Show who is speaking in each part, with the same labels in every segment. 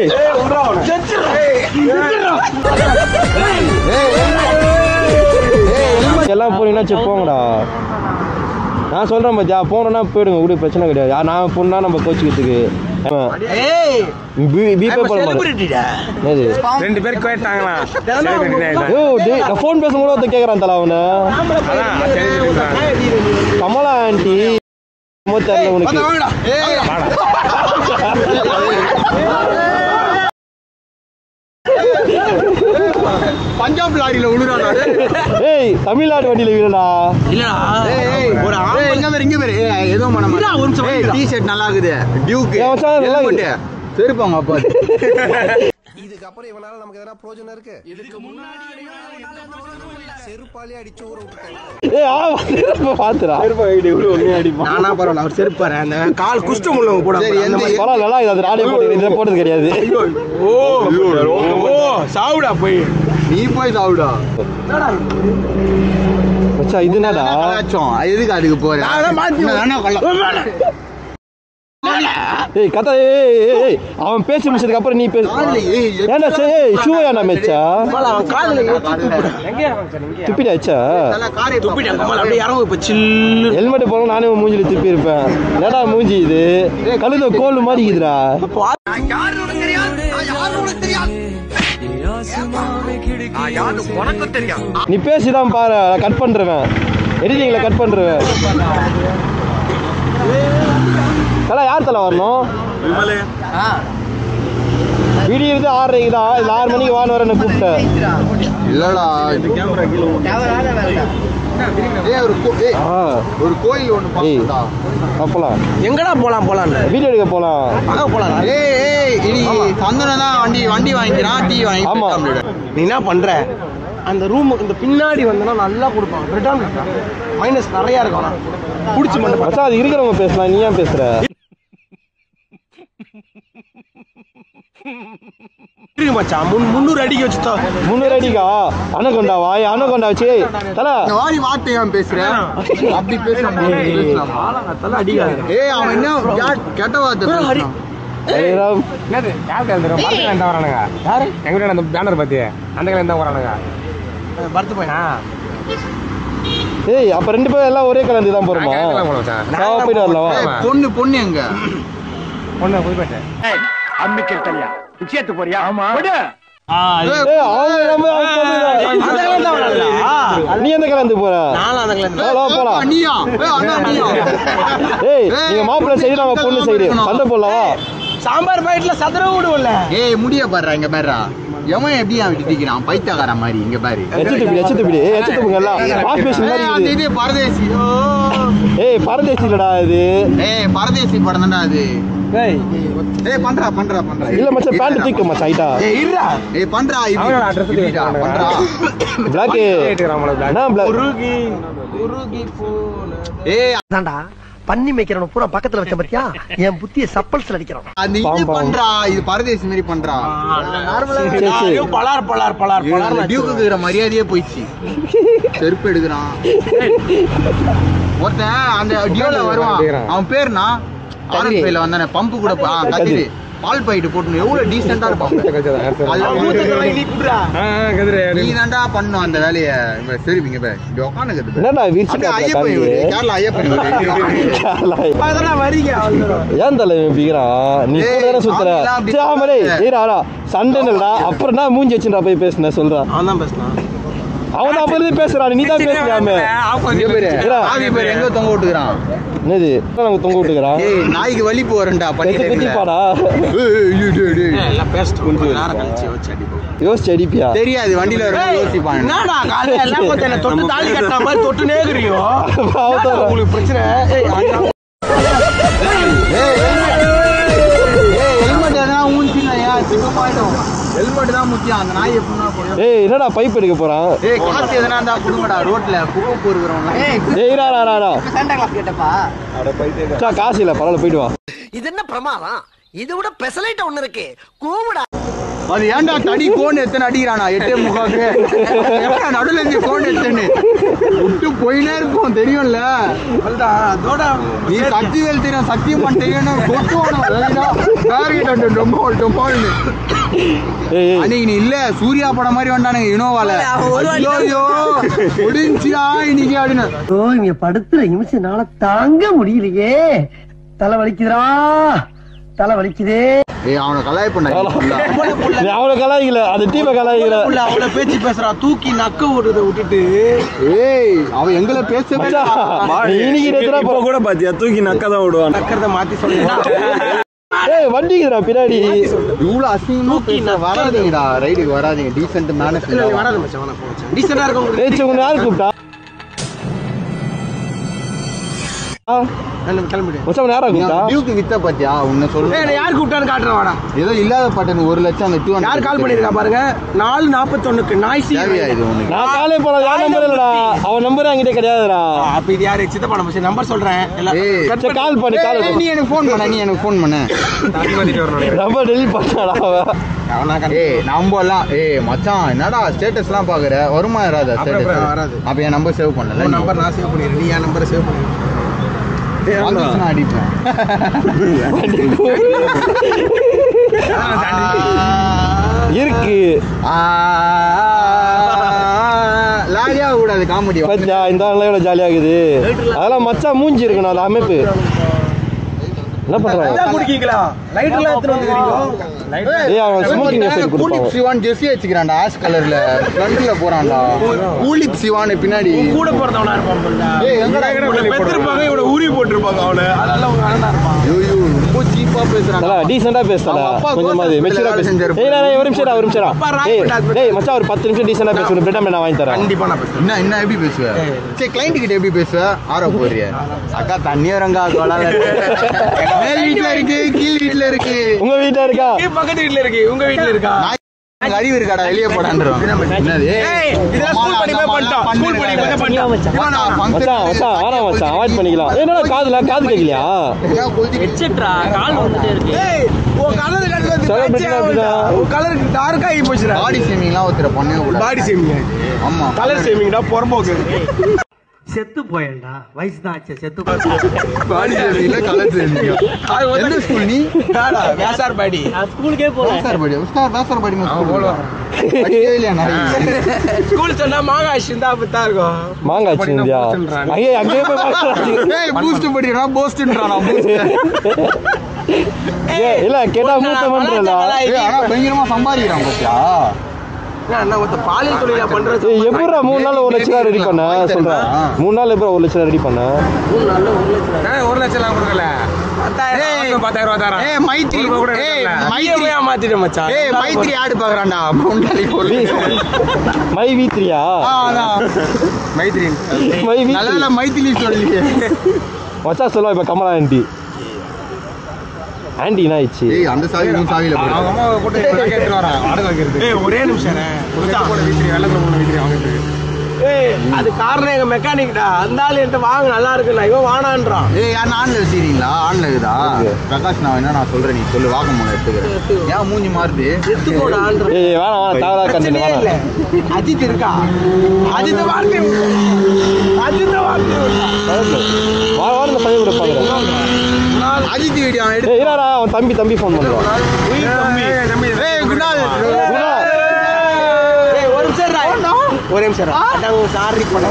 Speaker 1: எல்லாம் போறீங்கன்னா சரி போங்கடா. நான் சொல்றேன் பாத்தியா, போனோம்னா போயிடுங்க, கூட பிரச்சனை கிடையாது. நான் போனா நம்ம கோச்சிக்கிறதுக்கு போன் பேசும் கூட கேக்குறான் தல அவன. கமலா ஆண்டி தெரியல உனக்கு.
Speaker 2: பஞ்சாப் லாரியில விழுறாடா.
Speaker 1: ஏய் தமிழ்நாடு வண்டியில விழுடா.
Speaker 2: இல்லடா ஒரு ஆம்பளை இங்க பேரு ஏதோ மனம். ஒரு நிமிஷம் டி-ஷர்ட் நல்லா இருக்குது. டியூக் செருப்பாங்க அப்பா. இதுக்கு அப்புறம் இவனால நமக்கு எதனா பிரயோஜனம் இருக்கு? இதுக்கு முன்னாடி செருப்பாலே அடிச்சு ஊற விட்டுட்டாங்க.
Speaker 1: ஏய் ஆ செருப்பு பாத்துடா. செருப்பு ஐடி இவ்வளவு ஒண்ணே அடிப்பான்.
Speaker 2: நானா பரவாயில்ல, அவர் செருப்பாரே அந்த கால் குஷ்டம் உள்ளவங்க போட. சரி எந்த
Speaker 1: பரவாயில்ல, நல்லா இது ராடியோ போட்டு இத போட்டது கிடையாது.
Speaker 2: ஓ சாவுடா போய். நீ போய் சாவுடா. என்னடா
Speaker 1: மச்சான் இது என்னடா?
Speaker 2: கலாச்சோம். எதுக்கு அதுக்கு போற? நான் மாத்தி நானே கள்ள.
Speaker 1: ஏய் கதா ஏய் அவன் பேசி முடிச்சதுக்கு அப்புறம் நீ பேசு. ஏன்டா ஏய் ஷூ ஏன்டா மேச்சா?
Speaker 2: அவன் காதுல எங்க
Speaker 1: துப்பிடாச்சா?
Speaker 2: துப்பிடா கமல் அப்படியே இறங்கு இப்ப சில்லு.
Speaker 1: ஹெல்மெட் போட நானே மூஞ்சில துப்பி இருப்பேன். என்னடா மூஞ்சி இது? கழுத கோல் மாதிரி இருக்குடா.
Speaker 2: யாரு உனக்கு தெரியாது? யாரு உனக்கு தெரியாது? யாரு உனக்கு தெரியாது?
Speaker 1: நீ பேசிதான் பாரு, கட் பண்றேன். எடிட்டிங்ல கட் பண்றேன். தல யார் தல வரணும்?
Speaker 2: விமலே.
Speaker 1: வீடியோ இது 6:30 தான். 6 மணிக்கு வான்னு வரேன்னு கூப்பிட்டேன்.
Speaker 2: இல்லடா இந்த கேமரா கீழ ஒரு கோயில் ஒண்ணு பாத்துடா.
Speaker 1: போலாம்.
Speaker 2: எங்கடா போலாம்?
Speaker 1: வீடியோ எடுக்க போலாம்.
Speaker 2: அங்க போலாம். ஏய் இனி சந்தன தான் வண்டி வாங்கிக்கிறான், டீ வாங்கி.
Speaker 1: ஆமா.
Speaker 2: நீ என்ன பண்ற? அந்த ரூம் இந்த பின்னாடி வந்தனா நல்லா கொடுப்பாங்க. பிரிட்டான் மைனஸ் நிறைய இருக்கும். புடிச்சு
Speaker 1: மச்சான் அது இருக்கிறவங்க பேசலாம், நீ ஏன் பேசுற?
Speaker 2: மச்சான் 300 அடிக்கு வச்சுட்டா.
Speaker 1: 300 அடிக்கா? அனகொண்டா வாய் அனகொண்டா வச்சு தல
Speaker 2: வாய் வார்த்தை ஏன் பேசுறேன்? அப்படி பேசலாமா? தல அடிக்காத. ஏய் அவன் என்ன கெட்ட வார்த்தை பேசுறான்.
Speaker 1: என்னது யார் கேக்குறா? பர்த்டே எந்த வரானுங்க? யாரு? எங்க அந்த பேனர் பாத்தி அந்த கல்ல எந்த வரானுங்க?
Speaker 2: பர்த்டே போய்னா.
Speaker 1: ஏய் அப்ப ரெண்டு பேரும் எல்லாம் ஒரே கலந்து தான் போறோமா? நான் போய் வரலாம்.
Speaker 2: பொண்ணு எங்க?
Speaker 1: பொண்ணு போய் பாத்து.
Speaker 2: ஏய் அம்மி கேட்டலையா? நிச்சயத்து போறியா? ஆமா.
Speaker 1: நீ எந்த கலந்து போற? போலாம். ஏய் நீங்க மாப்பிள்ளை சைடு நாங்க பொண்ணு சைடு சண்டை போடலாம்.
Speaker 2: சாம்பார் பைட்ல சதுர விடுவல. ஏய் முடிய பாருடா இங்க பாருடா. எவன் எப்படி அவன் திட்டிக்கிறான் பைத்தியக்கார மாதிரி. இங்க பாரு.
Speaker 1: எச்சத்துப்பிடி எல்லாம் பாஸ்பேஷன் மாதிரி இருக்குது.
Speaker 2: இது பரதேசி.
Speaker 1: ஏய் பரதேசி இல்லடா இது.
Speaker 2: ஏய் பரதேசி படம் தான்டா அது. ஏய் பண்றா.
Speaker 1: இல்ல மச்சான் பேண்ட் தூக்க மச்சான் ஐட்டா.
Speaker 2: ஏய் இருடா. ஏய் பண்றா இது அட்ரஸ் பண்றா.
Speaker 1: பிளாக் நான் பிளாக்
Speaker 2: குருகி போல. ஏய் அதான்டா பண்ணி மேய்க்கிறவன பூரா பக்கத்துல வச்ச பத்தியா? என் புத்திய சப்பல்ஸ்ல அடிக்கிறான். அது இது பண்றா. இது பரதேசி மாதிரி பண்றா. பலார் டியூக்குற மரியாதையே போயிடுச்சு. செருப்பு எடுக்கிறான் ஒருத்தன். அந்த டியோல வருவான். அவன் பேருனா ஆரம்பில வந்தானே பம்பு கூட கதிரு பால் பாயிட்டு போட்டு எவ்வளவு டீசெண்டா இருப்பான். நீ தான்டா பண்ணும் அந்த வேலைய. சரி இங்க
Speaker 1: ஏன் தலை நீ சுத்துற சண்டைடா. அப்புறம் தான் மூஞ்சி வச்சுடா போய் பேசுன சொல்றான். அவன் தான் அப்ப பேசுறான். நீ தான் பேசுறாமே.
Speaker 2: எங்க தொங்க விட்டுக்கிறான்?
Speaker 1: என்னது நாங்க தொங்க விட்டுக்கிறான்?
Speaker 2: நாய்க்கு வலி போறேன்டா.
Speaker 1: பாடா யோசிச்சு அடிப்பியா?
Speaker 2: தெரியாது வண்டியில யோசிப்பான். தொட்டு தாலி கட்டுற மாதிரி தொட்டு நேக்குறீங்க. உங்களுக்கு பிரச்சனை. ஹெல்மெட் எதனா ஊன்சினாயா சிக்கமாயிடும். ஹெல்மெட் தான் முக்கியம். அந்த நாய் எப்படின்னா போறோம்.
Speaker 1: ஏய் என்னடா பைப் எடுக்க போறான்?
Speaker 2: ஏய் காத்து எதனா இருந்தா குடுங்கடா. ரோட்ல குப்பை போறறவங்க.
Speaker 1: ஏய் இராடா
Speaker 2: சாண்டா கிளாஸ் கேட்டப்பா.
Speaker 1: அட பைத்தியம். காசு இல்ல பரவாயில்ல போய்டு வா.
Speaker 3: இது என்ன பிரமாதம்? இதை விட பெசலைட் ஒண்ணு இருக்கு. கூவுடா.
Speaker 2: அது ஏன்டா தடி கோன் எத்தனை அடிக்கிறானா 8:45 நடுவில் இருந்து கோன் எத்தனை விட்டு போயினே இருக்கும் தெரியும்ல. நீ சக்திவேல் தெரியும் சத்தியமான் தெரியும் அன்னைக்கு நீ இல்ல சூர்யா படம் மாதிரி வந்தானுங்க இனோவால முடிஞ்சியா இன்னைக்கு அப்படின்னு
Speaker 3: இங்க படுத்துற நிமிஷம்னால தாங்க முடியலையே. தலை வலிக்குதுடா தலை வலிக்குதே.
Speaker 2: அவனை கலாய் பண்ண
Speaker 1: அவனை கலாய்க்கல அது டீமை கலாய்க்கல.
Speaker 3: அவனை பேச்சு பேசுறா தூக்கி நக்க விடுறத விட்டுட்டு
Speaker 2: அவன் எங்களை பேசவே
Speaker 1: கூட பாத்தியா தூக்கி நக்கதான் விடுவான்.
Speaker 3: நக்கறத மாத்தி சொல்லுடா.
Speaker 1: வண்டிக்குதுடா பின்னாடி
Speaker 2: இவ்வளவு அசிங்கமா வராதீங்கடா ரைடுக்கு வராதீங்க. டீசென்ட் மேனேஜ்
Speaker 3: வராது மச்சான் வர போச்சு. டீசென்ட்டா இருக்கும்.
Speaker 1: யாரு கூப்பிட்டா
Speaker 2: வித்த பாத்தியா உன்ன சொல்ல
Speaker 3: யார் கூப்பிட்டான்னு காட்டுறேன் வாடா.
Speaker 2: ஏதோ இல்லாத பாட்டன் 1 லட்சம் அந்த 200
Speaker 3: யார் கால் பண்ணிருக்கா பாருங்க 4:41 நாய்ஸ்
Speaker 2: இது உனக்கு
Speaker 1: நான் காலே போற யார் நம்பர் இல்லடா அவன் நம்பர் என்கிட்ட கிடையாதுடா.
Speaker 3: அப்ப இது யாரு சித்தப்பா நம்ம நம்பர் சொல்றேன்
Speaker 1: கால் பண்ணி கால்
Speaker 2: நீ எனக்கு ஃபோன் பண்ண
Speaker 1: நம்பர் டெலிட் பண்ணாடா
Speaker 2: அவன். நம்பலாம் மச்சான் என்னடா ஸ்டேட்டஸ்லாம் பாக்குற வருமா வராதா ஸ்டேட்டஸ் வராது. அப்ப என் நம்பர் சேவ் பண்ணல.
Speaker 3: நம்பர் நான் சேவ் பண்ணிடுறேன் நீ என் நம்பரை சேவ் பண்ணு.
Speaker 2: அடிப்பேன்
Speaker 1: இருக்கு
Speaker 2: லாலியா கூடாது காமெடி
Speaker 1: இந்த ஆளோட ஜாலியா இருக்குது. அதெல்லாம் மச்சான் மூஞ்சி இருக்கணும் அது அமைப்பு. என்ன பண்றாங்க
Speaker 3: குடிக்கீங்களா லைட்ல எடுத்து வந்துறீங்க.
Speaker 1: அவன் ஸ்மோக்கிங் எஃபெக்ட் கொடுப்பான்.
Speaker 2: சிவான் ஜெர்சி வச்சுக்கிறான்டா ஆஷ் கலர்ல ஃப்ரண்ட்ல போறான்டா. கூலிப் சிவான் பின்னாடி
Speaker 3: கூட பிறந்தவனா இருப்பான் போல.
Speaker 2: எங்கடா
Speaker 3: பெத்திருப்பாங்க இவன ஊறி போட்டுருப்பாங்க அவளை. அதெல்லாம் உங்க அண்ணனா இருப்பான்.
Speaker 2: ஐயோ ரொம்ப சீப்பா பேசுறான்.
Speaker 1: டீசென்ட்டா பேசுறா கொஞ்சமாது மெச்சூரா பேசு. ஒரு நிமிஷம் டேய் மச்சான் ஒரு 10 நிமிஷம் டீசென்ட்டா பேசு. பிரெட் நான் வாங்கி தரேன்.
Speaker 3: கண்டிப்பா நான் பேசுறேன்.
Speaker 2: என்ன எப்படி பேசுவ? சரி கிளையண்ட் கிட்ட எப்படி பேசுவ? ஆரோ போறியா அக்கா தண்ணி வரங்கா கொளால மேல் வீட்ல இருக்கு கீழ் வீட்ல இருக்கு.
Speaker 1: உங்க வீட்ல இருக்கா
Speaker 3: பக்கத்து வீட்ல இருக்கு உங்க வீட்ல இருக்கா?
Speaker 2: அறிவு இருக்காடா வெளியே போடான்றோம். என்னது
Speaker 3: இதெல்லாம் ஸ்கூல் படிப்பே பண்ணிட்டோம். ஸ்கூல் படிப்பே பண்ணிட்டோம்
Speaker 1: மச்சான் மச்சான் வாடா மச்சான் அவாய்ட் பண்ணிக்கலாம். என்னடா காது கேக்கலையா?
Speaker 3: எச்சட்ரா கால் வந்துட்டே இருக்கு. ஓ கலர் கலர் டார்க்கா ஆகி போச்சுடா.
Speaker 2: பாடி ஷேமிங்லாம் ஒருத்தர பண்ணவே கூடாது.
Speaker 3: பாடி ஷேமிங்
Speaker 2: ஆமா
Speaker 3: கலர் ஷேமிங்டா பொறம்போக்கு.
Speaker 4: செத்து போயேன்டா வயசு தான் ஆச்சு செத்து
Speaker 2: பாடி ஷேமிங்ல கலர் ஷேமிங். எந்த ஸ்கூல் நீ?
Speaker 3: வேசார் பாடி.
Speaker 4: ஸ்கூலுக்கே போறேன்.
Speaker 2: வேசார் பாடி
Speaker 3: ஸ்கூல் சொன்னா மாங்காய் சிந்தா பத்தா இருக்கும்.
Speaker 1: மாங்காய் சிந்தியா அங்கே போய்
Speaker 2: பூஸ்ட் படிக்கிறான் போஸ்ட்ன்றானா
Speaker 1: இல்ல கேட்டா மூத்த பண்றல.
Speaker 2: ஆனா பயங்கரமா சம்பாதிக்கிறான் பாத்தியா.
Speaker 3: அண்ணா மொத்த பாலியல் தொழிலா பண்றது.
Speaker 1: எப்பறா 3 நாள்ல 1 லட்சம் ரெடி பண்ண சொல்றேன். 3 நாள்ல எப்பறா 1 லட்சம் ரெடி பண்ண?
Speaker 3: 3 நாள்ல 1 லட்சம். 1 லட்சம் எல்லாம் கொடுக்கல. 10000 ரூபாய் தரேன். மைத்ரி மைத்ரி மாத்திட்ட மச்சான்.
Speaker 2: மைத்ரி ஆடு பாக்குறான்டா முண்டாலி போலி.
Speaker 1: மை வீத்ரியா?
Speaker 2: மைத்ரி
Speaker 1: மை வீத்ரி
Speaker 2: நல்ல மைத்ரி சொல்லியே
Speaker 1: மச்சான் சொல்லுவா இப்ப கமலா ஆண்டி என்ன ஆயிடுச்சு?
Speaker 2: அந்த சாவி நீ சாவியில போடு. அவங்க அம்மா போட்டு கேட்டு வரான் வாடகை வைக்கிறது.
Speaker 3: ஒரே நிமிஷம் போட வீட்ரி வெள்ளத்துல போன வீட்ரி வாங்குறது. அது காரணம் எங்க மெக்கானிக்டா. அந்த ஆளு என்கிட்ட வாங்க நல்லா இருக்குண்ணா இவன் வானான்றான்.
Speaker 2: யார் ஆன்ல வச்சுக்கிறீங்களா? ஆன்ல இருக்குதா? பிரகாஷ் நான் சொல்றேன் நீ சொல்லு வாகமோன எடுத்துக்கிறேன். ஏன் மூஞ்சி மாறுது?
Speaker 3: எடுத்து போட ஆன்றான்.
Speaker 1: வேணாம் தாவரா கண்டிப்பா வேணாம்.
Speaker 3: அஜித் இருக்கா? அஜித் வார்த்தை
Speaker 1: வாரந்த பையன் கூட பாக்குறேன்.
Speaker 2: அஜித் வீடியோ
Speaker 1: எடுத்து இருடா அவன் தம்பி ஃபோன் பண்றான்.
Speaker 2: குணால்
Speaker 3: ஒரே நிமிஷம் சாரி பண்ண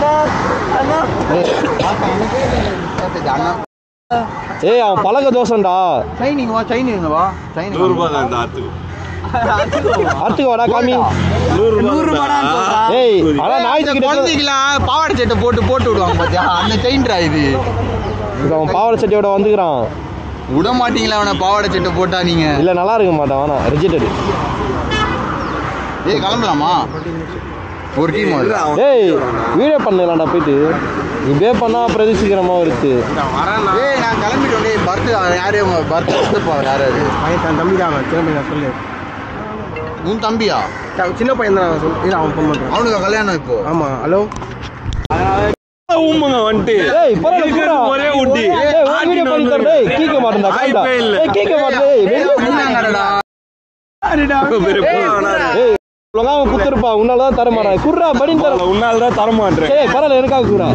Speaker 1: அவன் பழக தோசைண்டா.
Speaker 2: சைனிங் வா சைனிங் வா சைனிங்
Speaker 5: 100 ரூபாய் தான் ஆத்துக்கு.
Speaker 1: ஆத்துக்கு வாடா காமி
Speaker 2: 100 ரூபாய் தான்.
Speaker 1: ஆனா நாய்க்கு
Speaker 2: குழந்தைகளா பாவாடை சட்டை போட்டு விடுவாங்க பாத்தியா அந்த செயின்டா இது.
Speaker 1: அவன் பாவாடை சட்டையோட வந்துக்கிறான்.
Speaker 2: விட மாட்டீங்களா அவனை பாவாடை சட்டை போட்டா நீங்க?
Speaker 1: இல்ல நல்லா இருக்க மாட்டான் வேணா ரிஜெக்டட்.
Speaker 2: கிளம்பலாமா? ஒரு டீம்
Speaker 1: வீடியோ பண்ணலாம்டா போயிட்டு இப்படியே பண்ணா அப்புறம் சீக்கிரமா வருது.
Speaker 2: நான் கிளம்பிட்டோம். பர்த் யாரு பர்த் யாரு?
Speaker 3: தம்பி தான் சொல்லு.
Speaker 2: உன் தம்பியா?
Speaker 3: சின்ன பையன் தான் சொல்லு. அவன் ஃபோன் பண்றான்.
Speaker 2: அவனுக்கு கல்யாணம் இப்போ?
Speaker 3: ஆமா. ஹலோ
Speaker 5: ஊம்புங்க வந்துட்டு ஒரே ஊட்டி
Speaker 1: வீடியோ பண்ணி தரேன். கேட்க மாட்டேன்டா கேட்க மாட்டேன். அவன் குத்துருப்பா உன்னாலதான் தர மாட்டான் குர்ரா படின்னு தர
Speaker 5: உன்னால்தான் தர மாட்டேன்
Speaker 1: பரவாயில்ல எனக்காக குர்ரா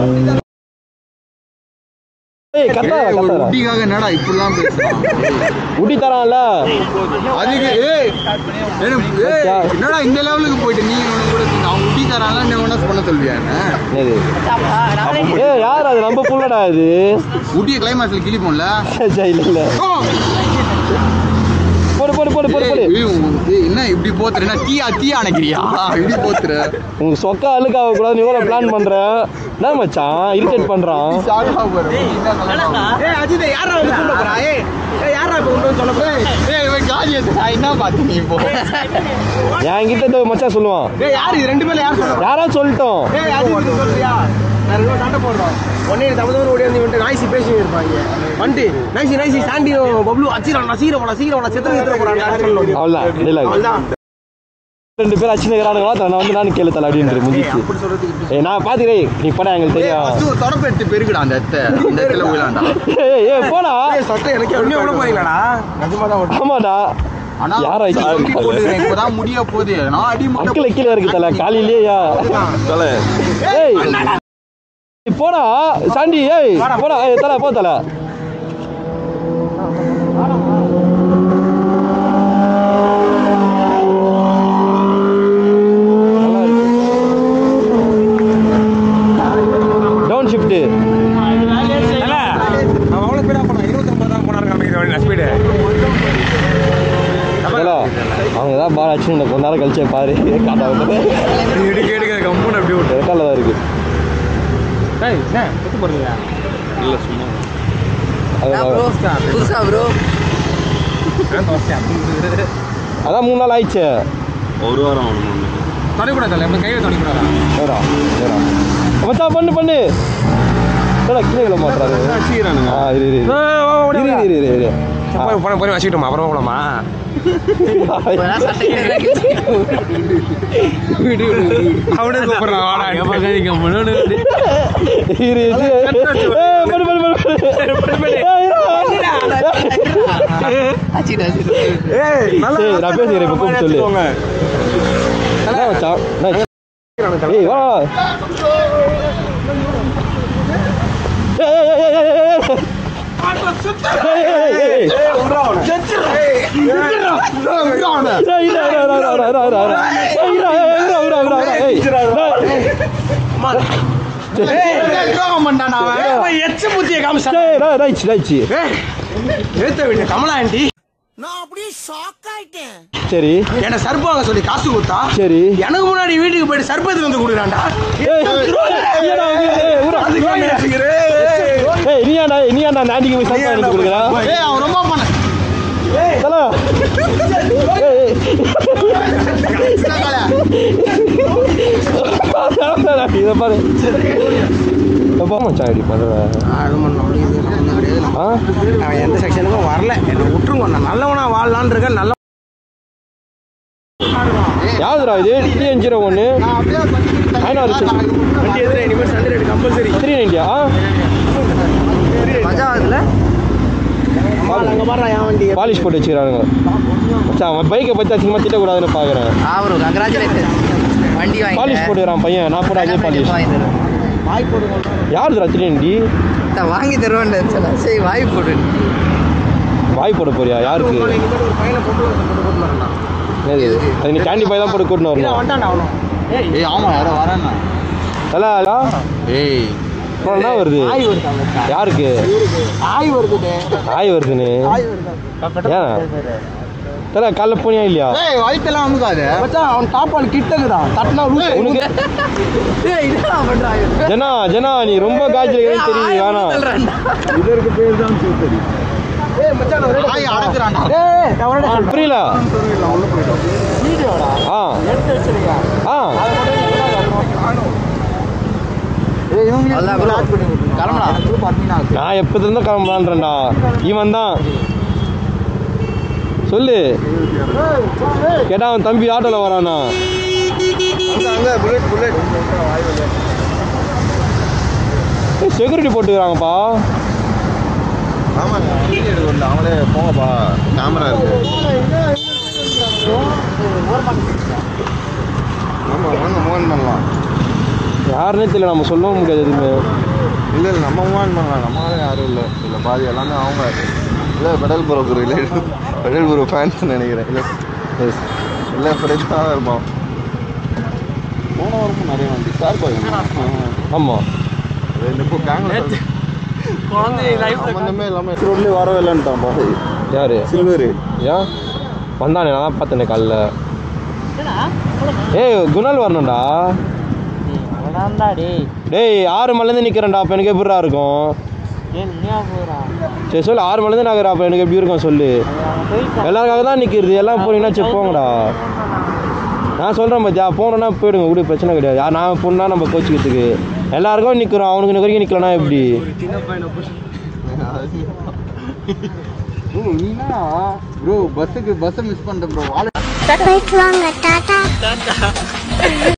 Speaker 2: என்னடா இப்படிலாம்
Speaker 1: உடி தரான்ல
Speaker 2: அதுக்கு என்னடா இந்த லெவலுக்கு போயிட்டு நீ கூட அவன் உடி தரான்ல பண்ண சொல்வியா
Speaker 1: யார் அது நம்ம புள்ளடா இது
Speaker 2: ஊட்டிய கிளைமேக்ஸ்ல கிளிப்போம்ல
Speaker 1: இல்ல இல்ல போடு போடு போடு போடு போடு
Speaker 2: என்ன இப்படி போத்துறேன்னா தீயா அணைக்கிறியா இப்படி போத்துற
Speaker 1: உங்க சொக்கா அழுக்காக கூடாது நீ எவ்வளவு பிளான் பண்ற என்ன மச்சான் இரிட்டேட் பண்றான்
Speaker 3: அஜித் யாரா வந்து சொல்ல போறா யாரா இப்ப கொண்டு சொல்ல போறா
Speaker 2: என்ன பாத்து நீ இப்போ
Speaker 1: என்கிட்ட மச்சான் சொல்லுவான்
Speaker 3: யாரு ரெண்டு பேர்ல யார் சொல்லுவா
Speaker 1: யாராவது சொல்லிட்டோம்
Speaker 3: அஜித் சொல்றியா நான் சண்டை போடுறோம் ஒன்னே தமிழ் ஓடி வந்து நாய்ச்சி பேசி இருப்பாங்க வந்துட்டு நைசி சாண்டியும் பப்ளு அச்சிரா சீக்கிரம் செத்துற போறாங்க
Speaker 1: அவ்வளவுதான் ரெண்டு பேரும் அச்சினகிறானுங்களா நான் வந்து நான் கேளு தலை அப்படின்னு முடிச்சு நான் பாத்துக்கிறேன் நீ படம் எங்களுக்கு தெரியும்
Speaker 2: தொடப்பு எடுத்து பெருக்குடா அந்த இடத்துல போயிடலாம்டா
Speaker 1: போடா
Speaker 3: சட்டை எனக்கு ஒண்ணே விட போறீங்களாடா நிஜமாதான்
Speaker 1: ஆமாடா யாரா
Speaker 2: இப்பதான் முடிய போகுது நான் அடி
Speaker 1: மக்கள் கீழே இருக்கு தலை காலையிலேயா தலை போடா சாண்டி ஏய் போடா தலை போ தலை டவுன் ஷிஃப்ட்
Speaker 3: அவ்வளவு பேரா போனா 29 தான் போனாரு காமிக்குது ஸ்பீடு
Speaker 1: அவங்க தான் பால் அடிச்சு கொஞ்ச நேரம் கழிச்சே பாரு
Speaker 5: கேட்டுக்கிற கம்பௌண்ட் அப்படி விட்டு
Speaker 1: ரெக்கால தான் இருக்கு
Speaker 5: இல்ல சும்மா
Speaker 1: அதான் 3 நாள் ஆயிடுச்சு
Speaker 5: ஒரு வாரம் ஆகணும்
Speaker 3: தொலைக்கூடாது கையை தொலைக்கூடாதா
Speaker 1: மச்சான் பண்ணு கீழே மாட்டாரு
Speaker 3: போய் வச்சுக்கிட்டோமா அப்புறம் போலாமா அவனே
Speaker 1: நான் பேசுகிறேன் இப்ப கூப்பிட்டு சொல்லு
Speaker 3: கமலா ஆண்டி
Speaker 1: சரி
Speaker 3: என்ன சர்பு வாங்க சொல்லி காசு கொடுத்தா
Speaker 1: சரி
Speaker 3: எனக்கு முன்னாடி வீட்டுக்கு போயிட்டு சர்பத்து வந்து கொடுக்குறான்டா
Speaker 1: நீ நாட்டிக்கு போய் சர்பத்து கொடுக்குறா
Speaker 2: அவன் ரொம்ப பண்ண
Speaker 1: இதை பாரு மச்சான் இப்படி பண்ணுறேன்
Speaker 3: எந்த செக்ஷனுக்கும் வரல என்ன விட்டுருங்க நான் நல்லவனா வாழலான்னு இருக்கேன் நல்ல
Speaker 1: யாருடா இது TN01
Speaker 3: கம்பல்சரி
Speaker 1: 390 பாலிஷ் போட்டு வச்சுக்கிறானுங்க மச்சான் அவன் பைக்கை பற்றி அதிகமாக திட்டக்கூடாதுன்னு பார்க்குறேன் பாலிஷ் போட்டுக்கிறான் பையன் நான் போட அதே பாலிஷ் யாருடா 390
Speaker 6: வாங்கி தருவேன் சரி வாய் போடு
Speaker 1: வாய் போட போறியா யாருக்கு அது நீ கேண்டி பாய் தான் போட்டு கூட்டின்னு வரணும்
Speaker 2: ஆமா யாரோ வரேன்னா
Speaker 1: ஹலோ
Speaker 2: ஏய்
Speaker 1: என்ன வருது யாருக்கு ஆய் வருதுன்னு ஏன் தல காலைல போனியா இல்லையா
Speaker 2: வயிற்றுலாம் வந்துக்காது
Speaker 3: அவன் டாப்பால் கிட்டக்குதான் தட்டினா
Speaker 1: உனக்கு ஜனா நீ ரொம்ப காய்ச்சல் தெரியுது வேணாம்
Speaker 3: இதற்கு பேர் தான் சூப்பர்
Speaker 1: புரியல நான் எப்ப இருந்து கிளம்பலான்றா இவன் தான் சொல்லு கேட்டா அவன் தம்பி ஆட்டோல வரானா செக்யூரிட்டி போட்டுக்கிறாங்கப்பா
Speaker 2: ஆமாங்க அவங்களே போங்கப்பா கேமரா இருக்கு ஆமாம் வாங்க மூவ் பண்ணலாம்.
Speaker 1: யாருன்னே தெரியல, நம்ம சொல்லவும் முடியாது எதுவுமே.
Speaker 2: இல்லை நம்ம மூவ் பண்ணலாம். நம்மளால யாரும் இல்லை. இல்லை பாதி எல்லாமே அவங்க. இல்லை பெடல் ப்ரோக்கர் இல்லை, பெடல் ப்ரோ ஃபேன்ஸ் நினைக்கிறேன். இல்லை இல்லை ஃப்ரெண்ட்ஸ் தான் இருப்போம். போன வாரமும் நிறைய வண்டி ஸ்டார் பாய்.
Speaker 1: ஆமாம்
Speaker 2: இப்போ கேங்கில் சம்மந்தமே இல்லாமல் ரோட்லேயே வரவே இல்லைன்ட்டான் பாய்.
Speaker 1: யாரு?
Speaker 2: சில்வரு.
Speaker 1: ஏன் வந்தானே? நான் தான் பார்த்தேனே காலைல. ஏய் குணால் வரணும்டா. டேய் 6 மணிலேருந்து நிற்கிறேன்டா. அப்போ எனக்கு எப்படிடா இருக்கும்? சரி சொல்லு, 6 மணிலேருந்து நான் அப்போ எனக்கு எப்படி இருக்கும் சொல்லு. எல்லாருக்காக தான் நிற்கிறது. எல்லாம் போனீங்கன்னா சரி போங்கடா. நான் சொல்கிறேன் பார்த்தியா, போனோன்னா போயிடுங்க, கூட பிரச்சனை கிடையாது. யார் நான் போனா நம்ம கோச்சிக்கிறதுக்கு எல்லாருக்கும் நிற்கிறோம். அவனுக்கு இன்ன வரைக்கும் நிற்கலன்னா எப்படி?
Speaker 2: ப்ரோ பஸ்ஸை மிஸ் பண்ணிட்டேன் ப்ரோ.